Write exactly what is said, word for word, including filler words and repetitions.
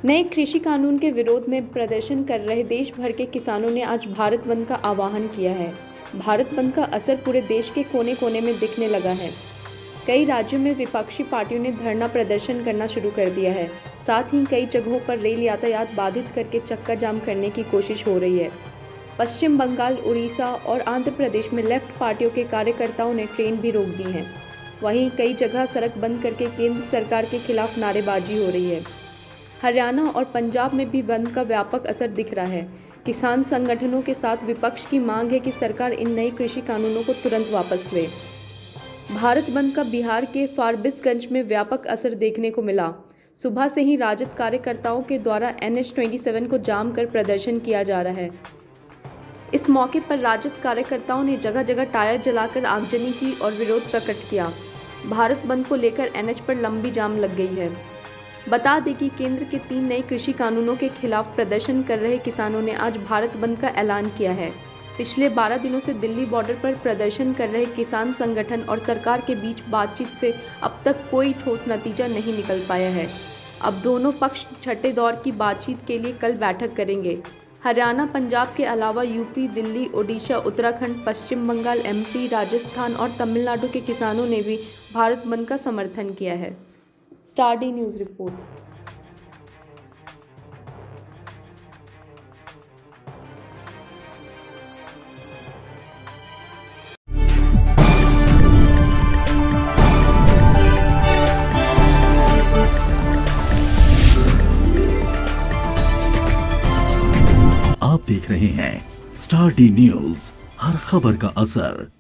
नए कृषि कानून के विरोध में प्रदर्शन कर रहे देश भर के किसानों ने आज भारत बंद का आह्वान किया है। भारत बंद का असर पूरे देश के कोने कोने में दिखने लगा है। कई राज्यों में विपक्षी पार्टियों ने धरना प्रदर्शन करना शुरू कर दिया है। साथ ही कई जगहों पर रेल यातायात बाधित करके चक्का जाम करने की कोशिश हो रही है। पश्चिम बंगाल, उड़ीसा और आंध्र प्रदेश में लेफ्ट पार्टियों के कार्यकर्ताओं ने ट्रेन भी रोक दी है। वहीं कई जगह सड़क बंद करके केंद्र सरकार के खिलाफ नारेबाजी हो रही है। हरियाणा और पंजाब में भी बंद का व्यापक असर दिख रहा है। किसान संगठनों के साथ विपक्ष की मांग है कि सरकार इन नए कृषि कानूनों को तुरंत वापस ले। भारत बंद का बिहार के फारबिसगंज में व्यापक असर देखने को मिला। सुबह से ही राजद कार्यकर्ताओं के द्वारा एन एच सत्ताईस को जाम कर प्रदर्शन किया जा रहा है। इस मौके पर राजद कार्यकर्ताओं ने जगह जगह टायर जलाकर आगजनी की और विरोध प्रकट किया। भारत बंद को लेकर एन एच पर लंबी जाम लग गई है। बता दें कि केंद्र के तीन नए कृषि कानूनों के खिलाफ प्रदर्शन कर रहे किसानों ने आज भारत बंद का ऐलान किया है। पिछले बारह दिनों से दिल्ली बॉर्डर पर प्रदर्शन कर रहे किसान संगठन और सरकार के बीच बातचीत से अब तक कोई ठोस नतीजा नहीं निकल पाया है। अब दोनों पक्ष छठे दौर की बातचीत के लिए कल बैठक करेंगे। हरियाणा, पंजाब के अलावा UP, Delhi, Odisha, Uttarakhand, Paschim Bengal, M P, Rajasthan और तमिलनाडु के किसानों ने भी भारत बंद का समर्थन किया है। स्टार डी न्यूज़ रिपोर्ट। आप देख रहे हैं स्टार डी न्यूज़, हर खबर का असर।